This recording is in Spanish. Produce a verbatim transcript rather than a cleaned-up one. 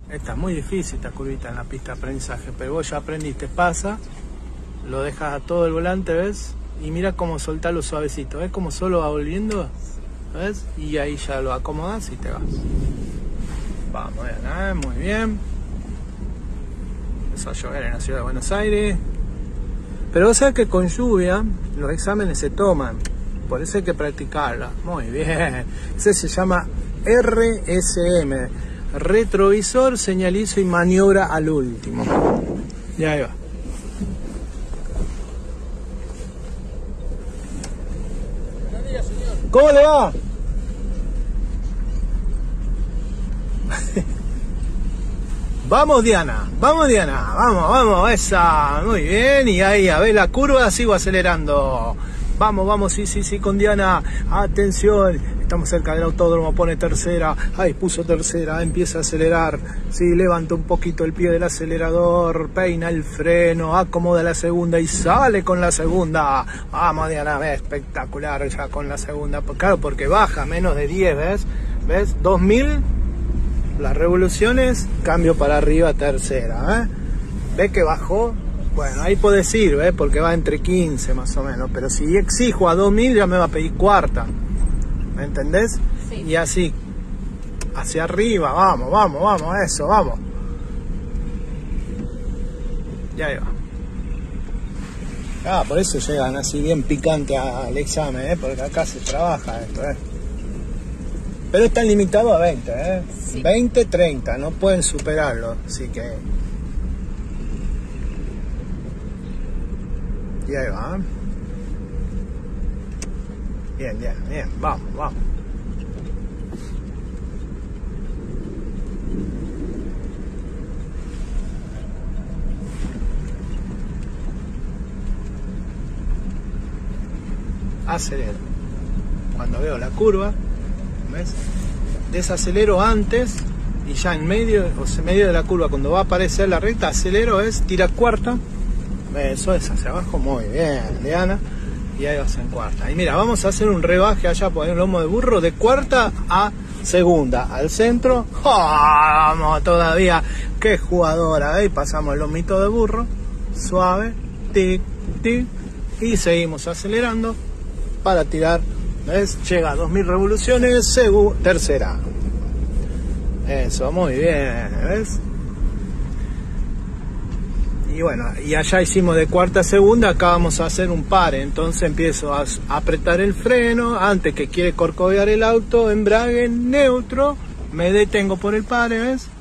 Esta es muy difícil, esta curvita en la pista de aprendizaje, pero vos ya aprendiste, pasa, lo dejas a todo el volante, ¿ves? Y mira cómo soltarlo suavecito, ¿ves? Como solo va volviendo, ¿ves? Y ahí ya lo acomodas y te vas. Vamos, bien, ¿eh? Muy bien. Empezó a llover en la ciudad de Buenos Aires. Pero vos sabés que con lluvia los exámenes se toman, por eso hay que practicarla. Muy bien. Ese se llama R S M. Retrovisor, señalizo y maniobra al último. Y ahí va. Buenos días, señor. ¿Cómo le va? Vamos, Diana, vamos, Diana, vamos, vamos, esa, muy bien, y ahí, a ver la curva, sigo acelerando. Vamos, vamos, sí, sí, sí, con Diana, atención, estamos cerca del autódromo, pone tercera, ahí puso tercera, empieza a acelerar, sí, levanta un poquito el pie del acelerador, peina el freno, acomoda la segunda y sale con la segunda. Vamos, Diana, ve, espectacular ya con la segunda, claro, porque baja menos de diez, ¿ves? ¿Ves? dos mil, las revoluciones, cambio para arriba, tercera, ¿eh? ¿Ves que bajó? Bueno, ahí podés ir, ¿ves? Porque va entre quince más o menos. Pero si exijo a dos mil ya me va a pedir cuarta. ¿Me entendés? Sí. Y así, hacia arriba, vamos, vamos, vamos, eso, vamos. Y ahí va. Ah, por eso llegan así bien picante al examen, ¿eh? Porque acá se trabaja esto, ¿eh? Pero están limitados a veinte, ¿eh? Sí. veinte, treinta, no pueden superarlo, así que... Y ahí va. Bien, bien, bien. Vamos, vamos. Acelero. Cuando veo la curva, ¿ves? Desacelero antes y ya en medio, o sea, en medio de la curva, cuando va a aparecer la recta, acelero, es tira cuarta. Eso es hacia abajo, muy bien, Diana. Y ahí vas en cuarta. Y mira, vamos a hacer un rebaje allá por el lomo de burro de cuarta a segunda. Al centro, ¡oh! Vamos todavía. Qué jugadora, ¿eh? Pasamos el lomito de burro, suave, tic, tic. Y seguimos acelerando para tirar, ¿ves? Llega a dos mil revoluciones, segunda, tercera. Eso, muy bien, ¿ves? Y bueno, y allá hicimos de cuarta a segunda, acá vamos a hacer un pare, entonces empiezo a apretar el freno, antes que quiere corcovear el auto, embrague neutro, me detengo por el pare, ¿ves?